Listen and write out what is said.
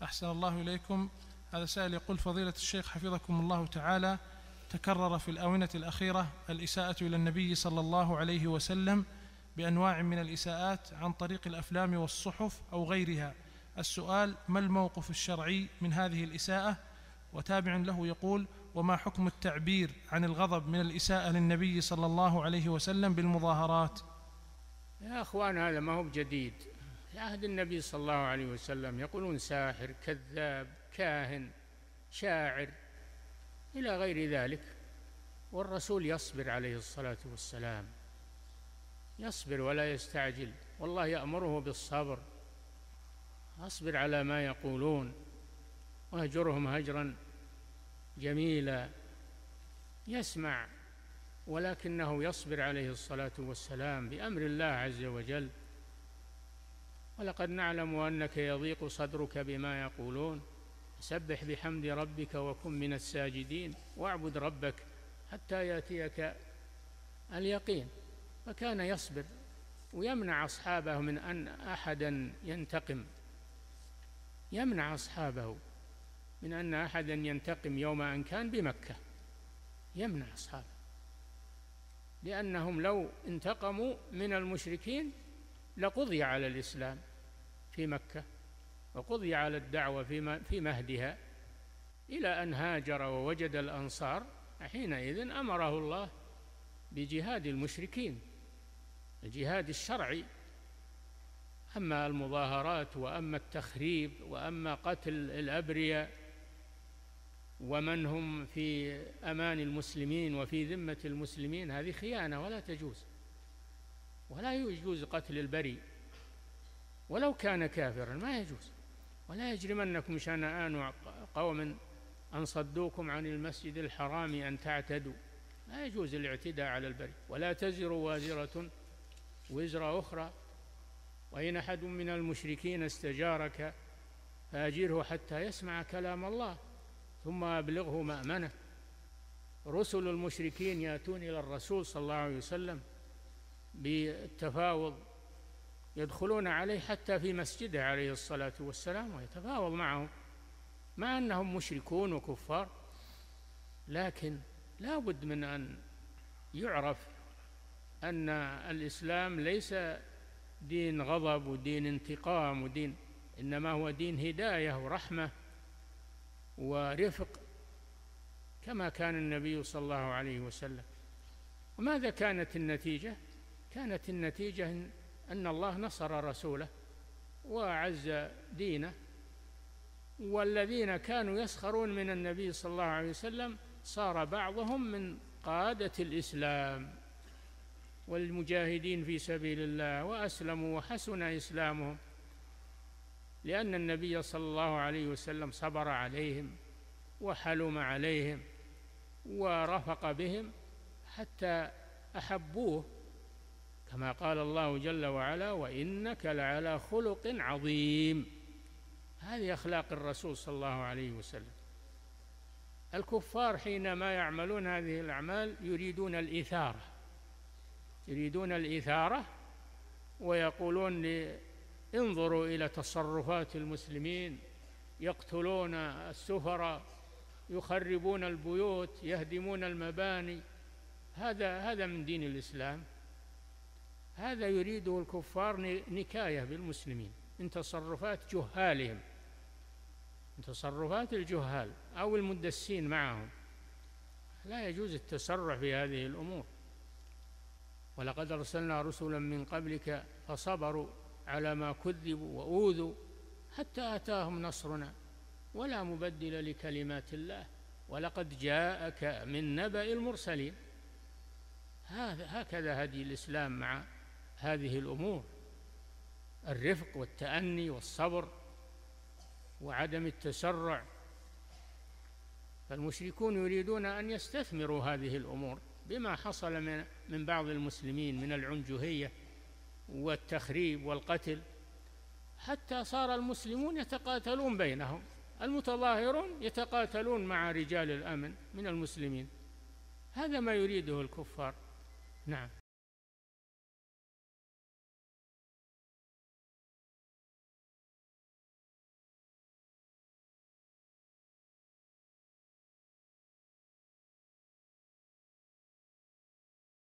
أحسن الله إليكم. هذا سائل يقول: فضيلة الشيخ حفظكم الله تعالى، تكرر في الآونة الأخيرة الإساءة إلى النبي صلى الله عليه وسلم بأنواع من الإساءات عن طريق الأفلام والصحف أو غيرها. السؤال: ما الموقف الشرعي من هذه الإساءة؟ وتابع له يقول: وما حكم التعبير عن الغضب من الإساءة للنبي صلى الله عليه وسلم بالمظاهرات؟ يا أخوان، هذا ما هو جديد. في عهد النبي صلى الله عليه وسلم يقولون ساحر، كذاب، كاهن، شاعر، إلى غير ذلك، والرسول يصبر عليه الصلاة والسلام، يصبر ولا يستعجل، والله يأمره بالصبر. أصبر على ما يقولون واهجرهم هجرا جميلا. يسمع، ولكنه يصبر عليه الصلاة والسلام بأمر الله عز وجل. ولقد نعلم أنك يضيق صدرك بما يقولون، سبح بحمد ربك وكن من الساجدين واعبد ربك حتى يأتيك اليقين. فكان يصبر ويمنع أصحابه من أن أحدا ينتقم، يمنع أصحابه من أن أحدا ينتقم يوم أن كان بمكة، يمنع أصحابه، لأنهم لو انتقموا من المشركين لقضي على الإسلام في مكة، وقضي على الدعوة في مهدها، إلى أن هاجر ووجد الأنصار. حينئذ أمره الله بجهاد المشركين، الجهاد الشرعي. أما المظاهرات وأما التخريب وأما قتل الأبرياء ومن هم في أمان المسلمين وفي ذمة المسلمين، هذه خيانة ولا تجوز. ولا يجوز قتل البريء ولو كان كافرا، ما يجوز. ولا يجرمنكم شنآن قوم أن صدوكم عن المسجد الحرام أن تعتدوا، لا يجوز الاعتداء على البريء. ولا تزر وازرة وزر أخرى، وإن أحد من المشركين استجارك فأجره حتى يسمع كلام الله ثم أبلغه مأمنه. رسل المشركين يأتون إلى الرسول صلى الله عليه وسلم بالتفاوض، يدخلون عليه حتى في مسجده عليه الصلاة والسلام ويتفاوض معهم، مع أنهم مشركون وكفار. لكن لا بد من أن يعرف أن الإسلام ليس دين غضب ودين انتقام ودين، إنما هو دين هداية ورحمة ورفق، كما كان النبي صلى الله عليه وسلم. وماذا كانت النتيجة؟ كانت النتيجة أن الله نصر رسوله وأعز دينه، والذين كانوا يسخرون من النبي صلى الله عليه وسلم صار بعضهم من قادة الإسلام والمجاهدين في سبيل الله، وأسلموا وحسن إسلامهم، لأن النبي صلى الله عليه وسلم صبر عليهم وحلم عليهم ورفق بهم حتى أحبوه، كما قال الله جل وعلا: وإنك لعلى خلق عظيم. هذه أخلاق الرسول صلى الله عليه وسلم. الكفار حينما يعملون هذه الأعمال يريدون الإثارة ويقولون انظروا إلى تصرفات المسلمين، يقتلون السفراء، يخربون البيوت، يهدمون المباني. هذا من دين الإسلام. هذا يريده الكفار نكاية بالمسلمين من تصرفات جهالهم، من تصرفات الجهال أو المدسين معهم. لا يجوز التسرع في هذه الأمور. ولقد أرسلنا رسلا من قبلك فصبروا على ما كذبوا وأوذوا حتى أتاهم نصرنا ولا مبدل لكلمات الله ولقد جاءك من نبأ المرسلين. هكذا هدي الإسلام مع هذه الأمور: الرفق والتأني والصبر وعدم التسرع. فالمشركون يريدون أن يستثمروا هذه الأمور بما حصل من بعض المسلمين من العنجهية والتخريب والقتل، حتى صار المسلمون يتقاتلون بينهم، المتظاهرون يتقاتلون مع رجال الأمن من المسلمين. هذا ما يريده الكفار. نعم.